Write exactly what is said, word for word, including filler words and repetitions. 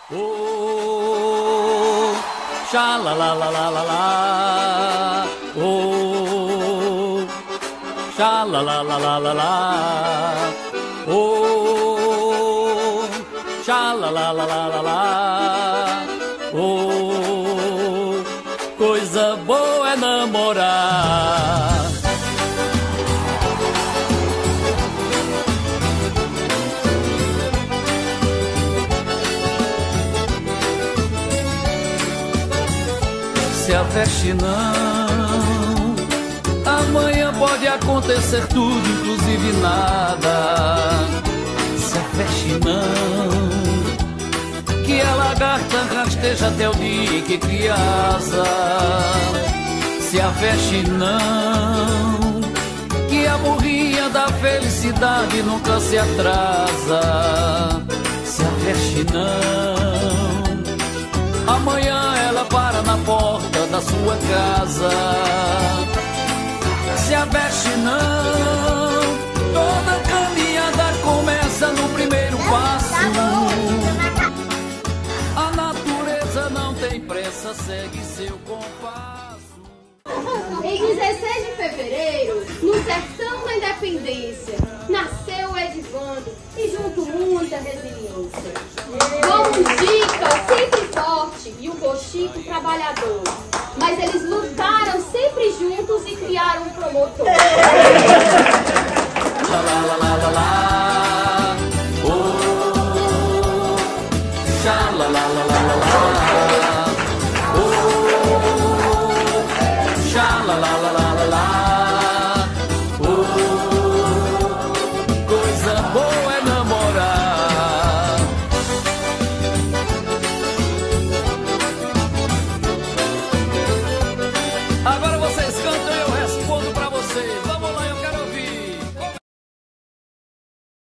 Oh, xa la la la la la la. Oh, xa la la la la la la. Oh, xa la la la la la la. Oh, coisa boa é namorar. Se aveste não, amanhã pode acontecer tudo, inclusive nada. Se aveste não, que a lagarta rasteja até o dia que cria asa. Se aveste não, que a burrinha da felicidade nunca se atrasa. Se aveste não, amanhã ela para na porta da sua casa. Se aveste não, toda caminhada começa no primeiro passo. A natureza não tem pressa, segue seu compasso. Em dezesseis de fevereiro, no sertão da independência, nasceu o Edivando e junto muita resiliência. Com um Dica sempre forte e o Cochico trabalhador, mas eles lutaram sempre juntos e criaram um promotor. La la la la la la. Oh, xa la la la la la la. Oh, xa la la la la.